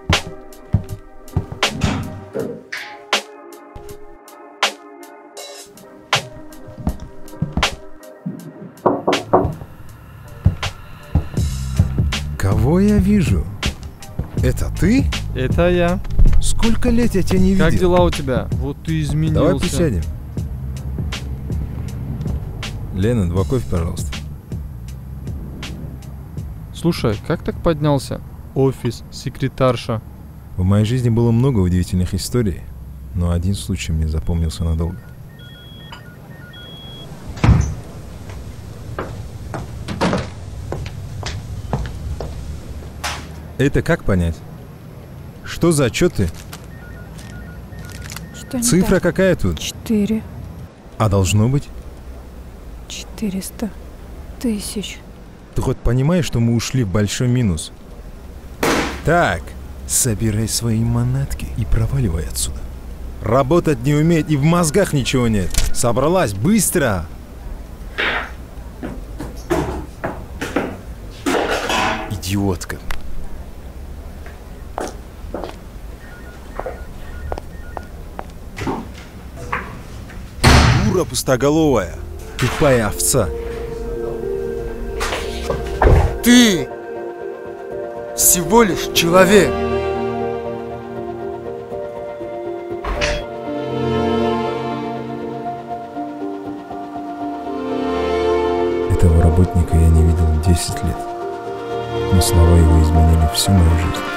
Кого я вижу? Это ты? Это я. Сколько лет я тебя не видел? Как дела у тебя? Вот ты изменился. Давай присядем. Лена, 2 кофе, пожалуйста. Слушай, как так поднялся? Офис, секретарша. В моей жизни было много удивительных историй, но один случай мне запомнился надолго. Это как понять? Что за отчеты? Что Цифра какая тут? 4. А должно быть? 400 тысяч. Ты хоть понимаешь, что мы ушли в большой минус? Так, собирай свои манатки и проваливай отсюда. Работать не умеет и в мозгах ничего нет. Собралась, быстро! Идиотка. Дура пустоголовая. Тупая овца. Ты всего лишь человек. Этого работника я не видел 10 лет. Но слова его изменили всю мою жизнь.